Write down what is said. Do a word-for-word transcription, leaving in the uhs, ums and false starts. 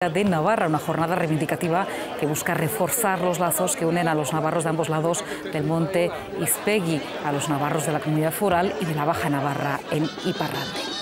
de Navarra, una jornada reivindicativa que busca reforzar los lazos que unen a los navarros de ambos lados del monte Izpegui, a los navarros de la Comunidad Foral y de la Baja Navarra en Iparralde.